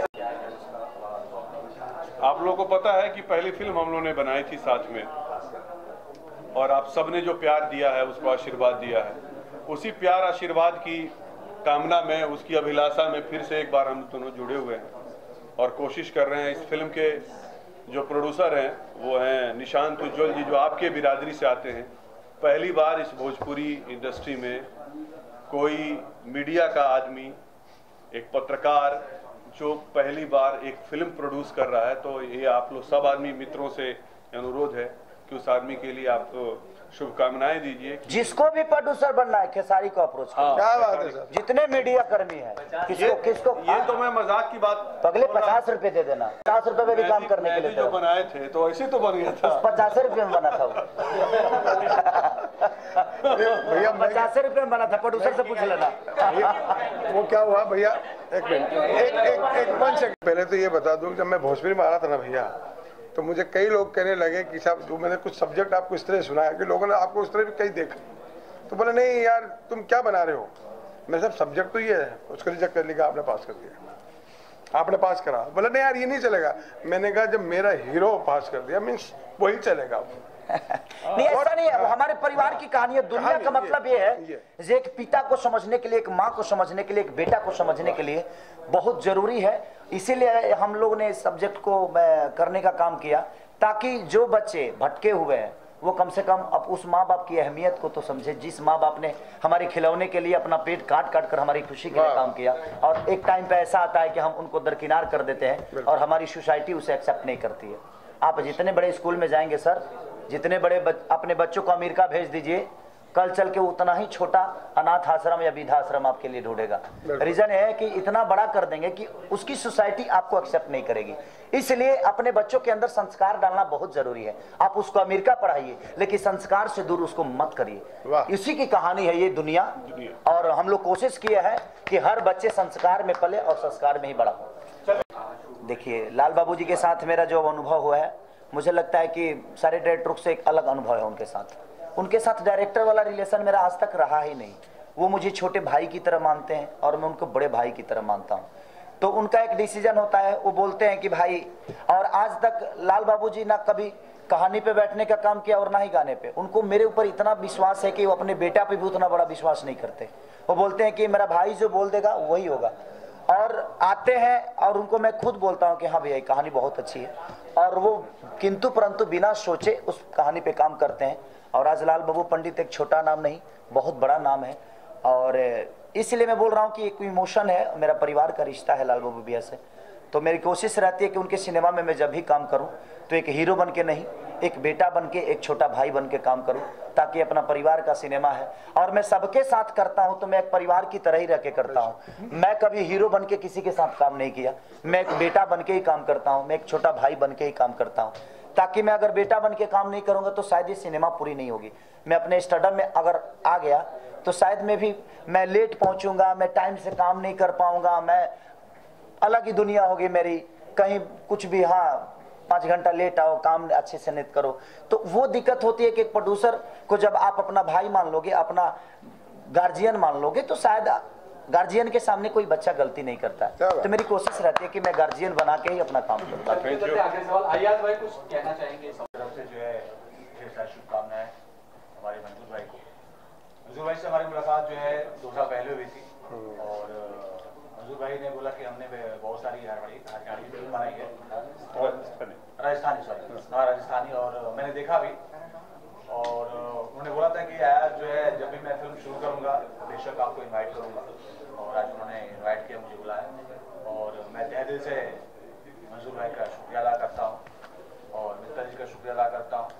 आप लोगों को पता है कि पहली फिल्म हम लोगों ने बनाई थी साथ में, और आप सबने जो प्यार दिया है, उसको आशीर्वाद दिया है, उसी प्यार आशीर्वाद की कामना में, उसकी अभिलाषा में फिर से एक बार हम दोनों जुड़े हुए हैं और कोशिश कर रहे हैं। इस फिल्म के जो प्रोड्यूसर हैं वो हैं निशांत उज्ज्वल जी, जो आपके बिरादरी से आते हैं। पहली बार इस भोजपुरी इंडस्ट्री में कोई मीडिया का आदमी, एक पत्रकार जो पहली बार एक फिल्म प्रोड्यूस कर रहा है, तो ये आप लोग सब आदमी मित्रों से अनुरोध है कि उस आदमी के लिए आप शुभकामनाएं दीजिए। जिसको भी प्रोड्यूसर बनना है खेसारी को अप्रोच करो। क्या बात है सर, जितने मीडिया कर्मी है, किसको किसको ये तो मैं मजाक की बात, अगले पचास रुपए दे देना, पचास रुपए में भी काम करने के लिए जो बनाए थे तो ऐसे तो बन गया था। पचास रुपए में बना था वो, भैया पचास रुपए में बना था, प्रोड्यूसर से पूछ लेना। वो क्या हुआ भैया, एक मिनट, एक एक एक पाँच सेकंड पहले तो ये बता दूं, जब मैं भोजपुरी में आ रहा था ना भैया, तो मुझे कई लोग कहने लगे कि साहब जो मैंने कुछ सब्जेक्ट आपको इस तरह सुनाया कि लोगों ने आपको उस तरह भी कई देखा, तो बोले नहीं यार तुम क्या बना रहे हो। मैं सब सब्जेक्ट तो ये है, उसको रिजेक्ट कर लिया, आपने पास कर दिया, आपने पास करा। बोले नहीं यार ये नहीं चलेगा। मैंने कहा जब मेरा हीरो पास कर दिया मीन्स वही चलेगा। नहीं ऐसा नहीं है, हमारे परिवार की कहानी है। दुनिया का मतलब ये है कि एक पिता को समझने के लिए, एक माँ को समझने के लिए, एक बेटा को समझने के लिए बहुत जरूरी है। इसीलिए हम लोग ने इस सब्जेक्ट को करने का काम किया, ताकि जो बच्चे भटके हुए हैं वो कम से कम अब उस माँ बाप की अहमियत को तो समझे, जिस माँ बाप ने हमारे खिलौने के लिए अपना पेट काट काट कर हमारी खुशी के लिए काम किया, और एक टाइम पे ऐसा आता है कि हम उनको दरकिनार कर देते हैं और हमारी सोसाइटी उसे एक्सेप्ट नहीं करती है। आप जितने बड़े स्कूल में जाएंगे सर, जितने बड़े बच, अपने बच्चों को अमेरिका भेज दीजिए, कल चल के उतना ही छोटा अनाथ आश्रम या वृद्धाश्रम आपके लिए ढूंढेगा। रीजन है कि इतना बड़ा कर देंगे कि उसकी सोसाइटी आपको एक्सेप्ट नहीं करेगी। इसलिए अपने बच्चों के अंदर संस्कार डालना बहुत जरूरी है। आप उसको अमेरिका पढ़ाइए, लेकिन संस्कार से दूर उसको मत करिए। इसी की कहानी है ये दुनिया, और हम लोग कोशिश किए हैं कि हर बच्चे संस्कार में पले और संस्कार में ही बड़ा हो। देखिए, लाल बाबू जी के साथ मेरा जो अनुभव हुआ है, मुझे लगता है कि सारे डायरेक्टरों से एक अलग अनुभव है उनके साथ। उनके साथ डायरेक्टर वाला रिलेशन मेरा आज तक रहा ही नहीं। वो मुझे छोटे भाई की तरह मानते हैं और मैं उनको बड़े भाई की तरह मानता हूँ। तो उनका एक डिसीजन होता है, वो बोलते हैं कि भाई, और आज तक लाल बाबू जी ना कभी कहानी पे बैठने का काम किया और ना ही गाने पे। उनको मेरे ऊपर इतना विश्वास है कि वो अपने बेटा पे भी उतना बड़ा विश्वास नहीं करते। वो बोलते हैं कि मेरा भाई जो बोल देगा वही होगा। और आते हैं और उनको मैं खुद बोलता हूँ कि हाँ भैया कहानी बहुत अच्छी है, और वो किंतु परंतु बिना सोचे उस कहानी पे काम करते हैं। और आज लाल बाबू पंडित एक छोटा नाम नहीं, बहुत बड़ा नाम है। और इसलिए मैं बोल रहा हूँ कि एक इमोशन है, मेरा परिवार का रिश्ता है लाल बाबू भैया से। तो मेरी कोशिश रहती है कि उनके सिनेमा में मैं जब भी काम करूँ तो एक हीरो बन के नहीं, एक बेटा बन के, एक छोटा भाई बन के काम करूँ, ताकि अपना परिवार का सिनेमा है। और मैं सबके साथ करता हूँ तो मैं एक परिवार की तरह ही रह के करता हूँ। मैं कभी हीरो बन के किसी के साथ काम नहीं किया। मैं एक बेटा बन के ही काम करता हूँ, मैं एक छोटा भाई बन के ही काम करता हूँ, ताकि मैं अगर बेटा बन के काम नहीं करूंगा तो शायद ये सिनेमा पूरी नहीं होगी। मैं अपने स्टडम में अगर आ गया तो शायद मैं भी मैं लेट पहुंचूंगा, मैं टाइम से काम नहीं कर पाऊंगा, मैं अलग ही दुनिया होगी मेरी। कहीं कुछ भी, हाँ पाँच घंटा लेट आओ, काम अच्छे से नहीं करो, तो वो दिक्कत होती है कि एक प्रोड्यूसर को जब आप अपना भाई मान लोगे, अपना गार्जियन मान लोगे, तो शायद गार्जियन के सामने कोई बच्चा गलती नहीं करता है। तो मेरी कोशिश रहती है कि मैं गार्जियन बना के ही अपना काम करता हूँ। आगे सवाल आयात भाई कुछ कहना चाहेंगे? तरफ से जो है ढेर सारी शुभकामनाएं हमारे मंजूर भाई को। मंजूर भाई से हमारी मुलाकात जो है दो साल पहले हुई थी, और मंजूर भाई ने बोला कि हमने बहुत सारी हरियाणवी फिल्म बनाई है, राजस्थानी सॉरी हाँ राजस्थानी, और मैंने देखा भी। और उन्होंने बोला था कि यार जो है जब भी मैं फिल्म शुरू करूंगा बेशक आपको इनवाइट करूंगा, और आज उन्होंने इनवाइट किया, मुझे बुलाया, और मैं तहे दिल से मंजूर भाई का शुक्रिया अदा करता हूँ और मित्रा जी का शुक्रिया अदा करता हूँ,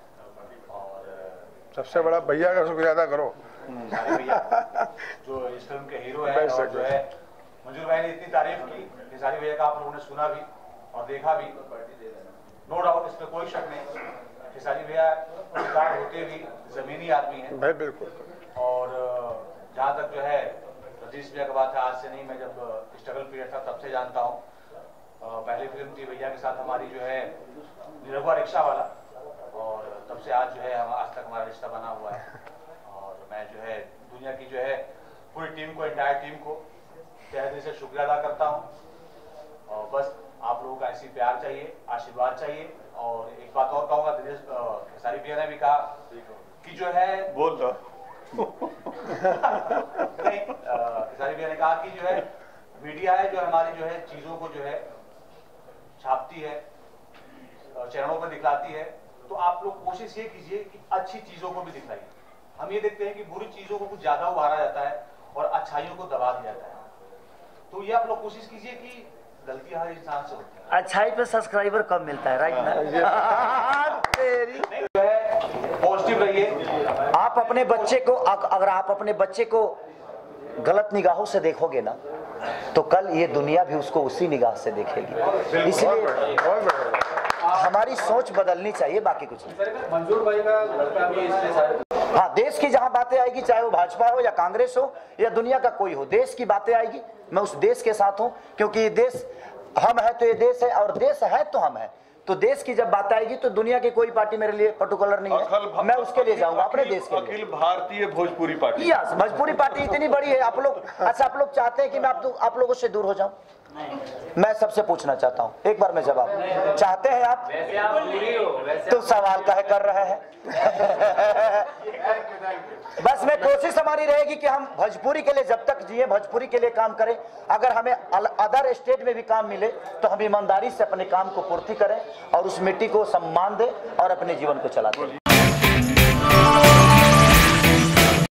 और सबसे बड़ा भैया का शुक्रिया अदा करो, सारे भैया जो इस फिल्म के हीरो हैं। और जो है मंजूर भाई ने इतनी तारीफ की कि सारी भैया का आप लोगों ने सुना भी और देखा भी, नो डाउट, इसमें कोई शक नहीं। खेसारी भैया सरकार होते भी जमीनी आदमी है भाई, बिल्कुल। और जहाँ तक जो है रजीश भैया का बात है, आज से नहीं, मैं जब स्ट्रगल पीरियड था तब से जानता हूँ। पहली फिल्म थी भैया के साथ हमारी जो है निरहुआ रिक्शा वाला, और तब से आज जो है हम आज तक हमारा रिश्ता बना हुआ है। और मैं जो है दुनिया की जो है पूरी टीम को, एंटायर टीम को तहे दिल से शुक्रिया अदा करता हूँ। और बस आप लोगों का ऐसी प्यार चाहिए, आशीर्वाद चाहिए। और एक बात और कहूँगा, दिनेश खेसारी भैया ने भी कहा कि जो है बोल दो नहीं, खेसारी भैया ने कहा कि जो है मीडिया है जो हमारी जो है चीजों को जो है छापती है, चैनलों पर दिखलाती है, तो आप लोग कोशिश ये कीजिए कि अच्छी चीजों को भी दिखाइए। हम ये देखते हैं कि बुरी चीजों को कुछ ज्यादा उभारा जाता है और अच्छाइयों को दबा दिया जाता है। तो ये आप लोग कोशिश कीजिए कि गलती हर इंसान से होती है। अच्छाई पे सब्सक्राइबर कम मिलता है, राइट ना? तेरी जो है पॉजिटिव रहिए। आप अपने बच्चे को, अगर आप अपने बच्चे को गलत निगाहों से देखोगे ना, तो कल ये दुनिया भी उसको उसी निगाह से देखेगी। इसलिए हमारी सोच बदलनी चाहिए, बाकी कुछ नहीं। मंजूर भाई का लड़का भी इसलिए, हाँ, देश की जहां बातें आएगी, चाहे वो भाजपा हो या कांग्रेस हो या दुनिया का कोई हो, देश की बातें आएगी, मैं उस देश के साथ हूं, क्योंकि ये देश हम है तो ये देश है, और देश है तो हम है। तो देश की जब बात आएगी तो दुनिया की कोई पार्टी मेरे लिए पर्टिकुलर नहीं है, मैं उसके लिए जाऊंगा, अपने देश के लिए। Akhil Bharatiya Bhojpuri party, yes, Bhojpuri party इतनी बड़ी है। आप लोग, अच्छा आप लोग चाहते हैं कि मैं आप, आप लोगों से दूर हो जाऊं? मैं सबसे पूछना चाहता हूं, एक बार में जवाब चाहते हैं आप? वैसे आप दूरी हो, वैसे तो सवाल काहे कर रहे हैं? बस मैं कोशिश हमारी रहेगी कि हम भोजपुरी के लिए जब तक जिए, भोजपुरी के लिए काम करें। अगर हमें अदर स्टेट में भी काम मिले तो हम ईमानदारी से अपने काम को पूर्ति करें और उस मिट्टी को सम्मान दें और अपने जीवन को चलाते हैं।